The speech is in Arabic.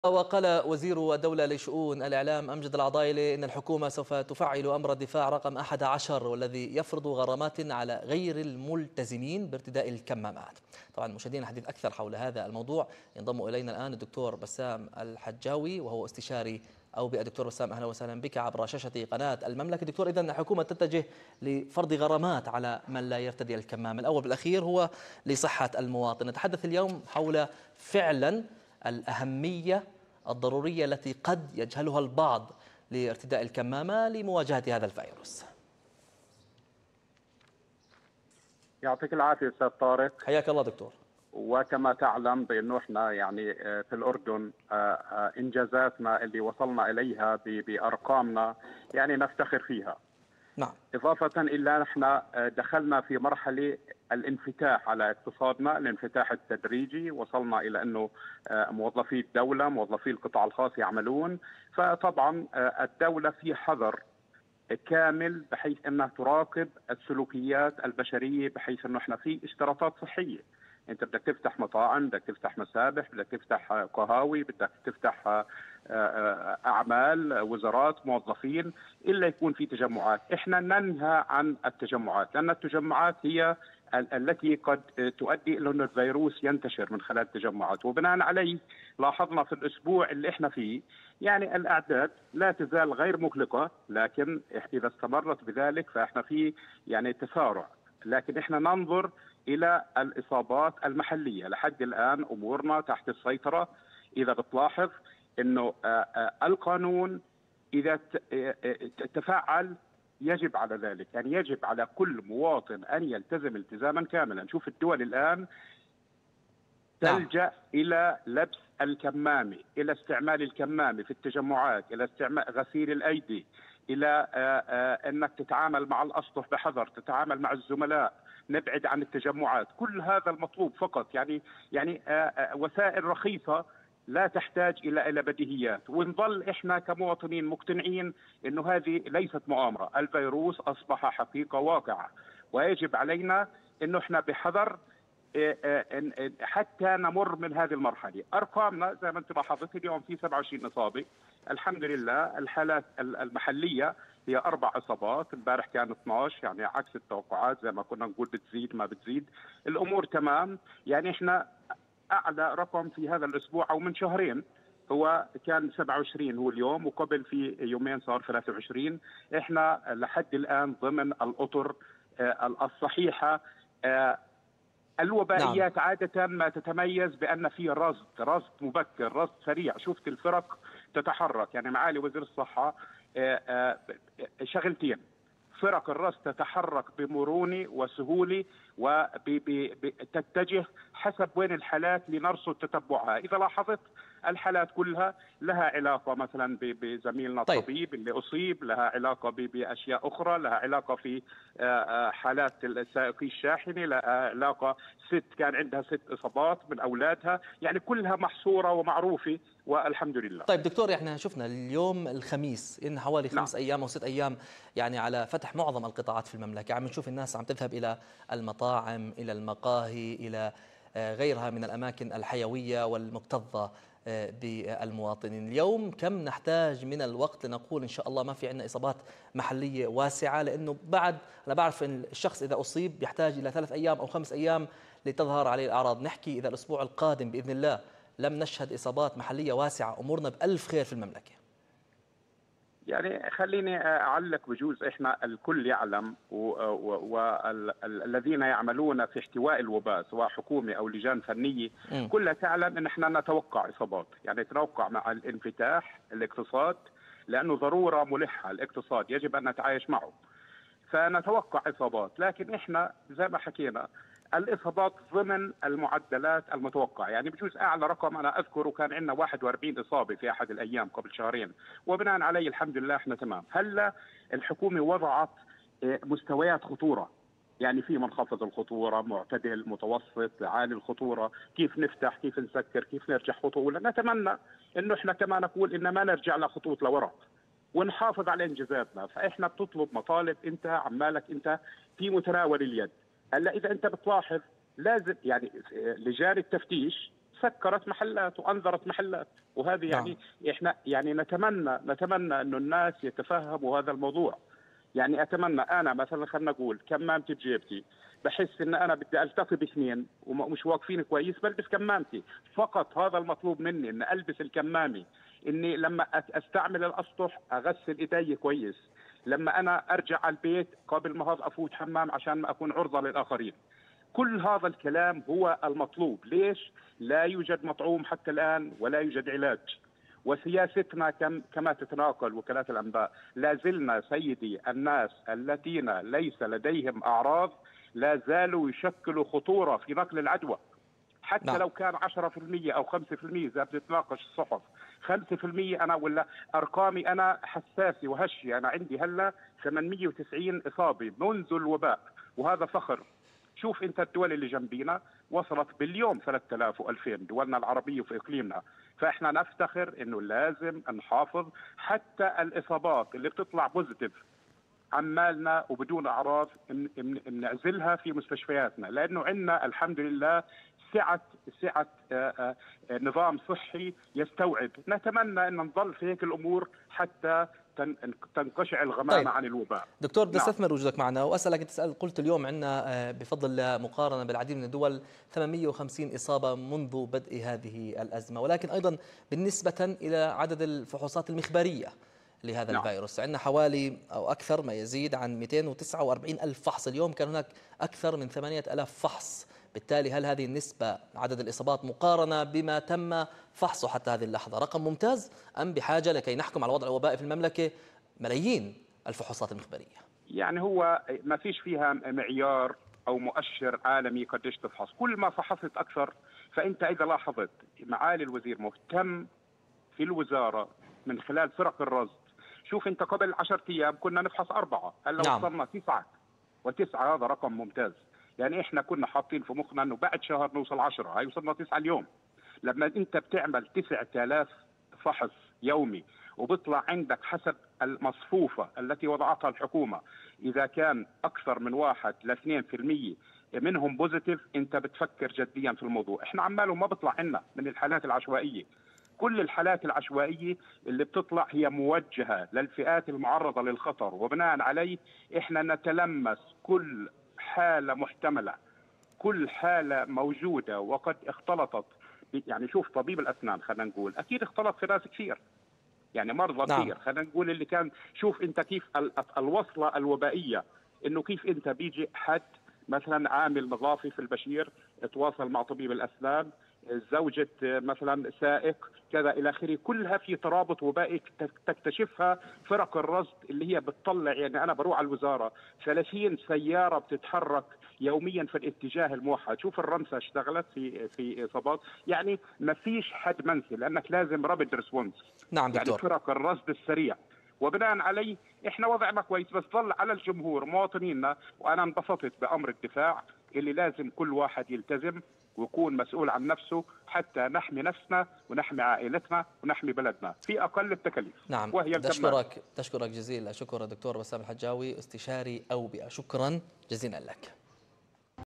وقال وزير الدولة لشؤون الإعلام أمجد العضايلي إن الحكومة سوف تفعل أمر الدفاع رقم 11 والذي يفرض غرامات على غير الملتزمين بارتداء الكمامات. طبعا مشاهدينا الحديث أكثر حول هذا الموضوع ينضم إلينا الآن الدكتور بسام الحجاوي وهو استشاري أوبئة. دكتور بسام أهلا وسهلا بك عبر شاشة قناة المملكة. دكتور، إذن الحكومة تتجه لفرض غرامات على من لا يرتدي الكمام، الأول بالأخير هو لصحة المواطن. نتحدث اليوم حول فعلا الأهمية الضرورية التي قد يجهلها البعض لارتداء الكمامة لمواجهة هذا الفيروس. يعطيك العافية أستاذ طارق. حياك الله دكتور. وكما تعلم بأنه احنا في الأردن إنجازاتنا اللي وصلنا إليها بأرقامنا نفتخر فيها. نعم. إضافة إلى نحن دخلنا في مرحلة الانفتاح على اقتصادنا، الانفتاح التدريجي، وصلنا إلى أنه موظفي الدولة موظفي القطاع الخاص يعملون، فطبعا الدولة في حذر كامل بحيث أنها تراقب السلوكيات البشرية، بحيث أنه احنا في اشتراطات صحية. انت بدك تفتح مطاعم، بدك تفتح مسابح، بدك تفتح قهاوي، بدك تفتح اعمال، وزارات، موظفين، الا يكون في تجمعات. احنا ننهى عن التجمعات لان التجمعات هي التي قد تؤدي الى ان الفيروس ينتشر من خلال التجمعات، وبناء عليه لاحظنا في الاسبوع اللي احنا فيه الاعداد لا تزال غير مقلقه، لكن اذا استمرت بذلك فاحنا في تسارع، لكن احنا ننظر إلى الإصابات المحلية. لحد الآن أمورنا تحت السيطرة. إذا بتلاحظ أنه القانون إذا تفعل يجب على ذلك، يجب على كل مواطن أن يلتزم التزاما كاملا. نشوف الدول الآن تلجأ إلى لبس الكمامة، إلى استعمال الكمامة في التجمعات، إلى استعمال غسيل الأيدي، إلى أنك تتعامل مع الأسطح بحذر، تتعامل مع الزملاء، نبعد عن التجمعات. كل هذا المطلوب فقط وسائل رخيصة لا تحتاج إلى بديهيات، ونظل إحنا كمواطنين مقتنعين أنه هذه ليست مؤامرة، الفيروس أصبح حقيقة واقعة، ويجب علينا أنه إحنا بحذر حتى نمر من هذه المرحلة. أرقامنا زي ما أنت لاحظت اليوم في 27 إصابة، الحمد لله. الحالات المحلية هي 4 إصابات، امبارح كان 12، عكس التوقعات، زي ما كنا نقول بتزيد ما بتزيد، الأمور تمام. إحنا أعلى رقم في هذا الأسبوع أو من شهرين هو كان 27 هو اليوم، وقبل في يومين صار 23. إحنا لحد الآن ضمن الأطر الصحيحة. الوبائيات نعم. عادة ما تتميز بأن في رصد مبكر، رصد سريع. شفت الفرق تتحرك، معالي وزير الصحة شغلتين: فرق الرصد تتحرك بمرونة وسهولة وتتجه حسب وين الحالات لنرصد تتبعها. إذا لاحظت الحالات كلها لها علاقة مثلا بزميلنا الطبيب اللي أصيب، لها علاقة بأشياء أخرى، لها علاقة في حالات سائقي الشاحنة، لها علاقة ست كان عندها 6 إصابات من أولادها، كلها محصورة ومعروفة والحمد لله. طيب دكتور، احنا شفنا اليوم الخميس إن حوالي 5 أيام أو 6 أيام على فتح معظم القطاعات في المملكة، عم نشوف الناس عم تذهب إلى المطاعم، إلى المقاهي، إلى غيرها من الأماكن الحيوية والمكتظة بالمواطنين. اليوم كم نحتاج من الوقت لنقول إن شاء الله ما في عندنا إصابات محلية واسعة؟ لأنه بعد أنا بعرف أن الشخص إذا أصيب يحتاج إلى 3 أيام أو 5 أيام لتظهر عليه الأعراض. نحكي إذا الأسبوع القادم بإذن الله لم نشهد إصابات محلية واسعة، أمورنا بألف خير في المملكة. خليني أعلق بجوز. إحنا الكل يعلم، والذين يعملون في احتواء الوباء سواء حكومة أو لجان فنية كلها تعلم أن إحنا نتوقع إصابات، نتوقع مع الانفتاح الاقتصاد، لأنه ضرورة ملحة الاقتصاد يجب أن نتعايش معه، فنتوقع إصابات. لكن إحنا زي ما حكينا الإصابات ضمن المعدلات المتوقعة. بجوز أعلى رقم أنا أذكره كان عندنا 41 إصابة في أحد الأيام قبل شهرين، وبناء عليه الحمد لله إحنا تمام. هلا الحكومة وضعت مستويات خطورة، في منخفض الخطورة، معتدل، متوسط، عالي الخطورة، كيف نفتح، كيف نسكر، كيف نرجع خطوة. نتمنى إنه إحنا كما نقول إن ما نرجع لخطوط لوراء ونحافظ على إنجازاتنا. فإحنا بتطلب مطالب، أنت عمالك أنت في متناول اليد. هلا إذا أنت بتلاحظ لازم لجان التفتيش سكرت محلات وانذرت محلات، وهذه يعني احنا يعني نتمنى انه الناس يتفهموا هذا الموضوع. يعني اتمنى انا مثلا، خلينا نقول كمامتي بجيبتي، بحس ان انا بدي التقي باثنين ومش واقفين كويس، بلبس كمامتي فقط. هذا المطلوب مني، ان البس الكمامه، اني لما استعمل الاسطح اغسل ايدي كويس، لما انا ارجع على البيت قبل ما هذا افوت حمام عشان ما اكون عرضه للاخرين. كل هذا الكلام هو المطلوب. ليش لا يوجد مطعوم حتى الان ولا يوجد علاج؟ وسياستنا كما تتناقل وكالات الانباء، لا زلنا سيدي الناس الذين ليس لديهم اعراض لا زالوا يشكلوا خطوره في نقل العدوى. حتى لو كان 10% او 5% اذا بتتناقش الصحف، 5% انا ولا ارقامي انا حساسه وهشي. انا عندي هلا 890 اصابه منذ الوباء، وهذا فخر. شوف انت الدول اللي جنبينا وصلت باليوم 3000 و2000، دولنا العربيه في اقليمنا. فاحنا نفتخر انه لازم نحافظ حتى الاصابات اللي بتطلع بوزيتيف عمالنا وبدون اعراض نعزلها في مستشفياتنا، لانه عندنا الحمد لله سعه نظام صحي يستوعب. نتمنى ان نظل في هيك الامور حتى تنقشع الغمامه عن الوباء. دكتور بدي استثمر وجودك معنا واسالك، قلت اليوم عندنا بفضل الله مقارنه بالعديد من الدول 850 اصابه منذ بدء هذه الازمه، ولكن ايضا بالنسبه الى عدد الفحوصات المخبريه لهذا الفيروس عندنا حوالي أو أكثر ما يزيد عن 249 ألف فحص. اليوم كان هناك أكثر من 8000 فحص. بالتالي هل هذه النسبة عدد الإصابات مقارنة بما تم فحصه حتى هذه اللحظة رقم ممتاز، أم بحاجة لكي نحكم على الوضع الوبائي في المملكة ملايين الفحوصات المخبرية؟ يعني هو ما فيش فيها معيار أو مؤشر عالمي قديش تفحص. كل ما فحصت أكثر. فأنت إذا لاحظت معالي الوزير مهتم في الوزارة من خلال فرق الرصد. شوف انت قبل 10 ايام كنا نفحص 4، هلا وصلنا 9 و9 هذا رقم ممتاز. يعني احنا كنا حاطين في مخنا انه بعد شهر نوصل 10، هاي وصلنا 9 اليوم. لما انت بتعمل 9000 فحص يومي وبيطلع عندك حسب المصفوفة التي وضعتها الحكومة إذا كان أكثر من 1 ل 2% منهم بوزيتيف، أنت بتفكر جديا في الموضوع. احنا عماله ما بيطلع عنا من الحالات العشوائية. كل الحالات العشوائية اللي بتطلع هي موجهة للفئات المعرضة للخطر، وبناء عليه احنا نتلمس كل حالة محتملة، كل حالة موجودة وقد اختلطت. يعني شوف طبيب الأسنان خلينا نقول أكيد اختلط في ناس كثير، يعني مرضى كثير. خلينا نقول اللي كان، شوف انت كيف الوصلة الوبائية، انه كيف انت بيجي حد مثلا عامل نظافي في البشير تواصل مع طبيب الأسنان، زوجة مثلا سائق كذا إلى آخره، كلها في ترابط وبائي تكتشفها فرق الرصد اللي هي بتطلع. يعني أنا بروح على الوزارة 30 سيارة بتتحرك يوميا في الاتجاه الموحد. شوف الرمسة اشتغلت في إصابات. يعني ما فيش حد منسي، لأنك لازم رابد ريسبونس. نعم دكتور. يعني فرق الرصد السريع، وبناء عليه احنا وضعنا كويس. بس ظل على الجمهور مواطنينا، وانا انبسطت بامر الدفاع اللي لازم كل واحد يلتزم ويكون مسؤول عن نفسه حتى نحمي نفسنا ونحمي عائلتنا ونحمي بلدنا في اقل التكاليف. نعم. وهي تشكرك جزيل الشكر دكتور بسام الحجاوي، استشاري أوبئة. شكرا جزيلا لك.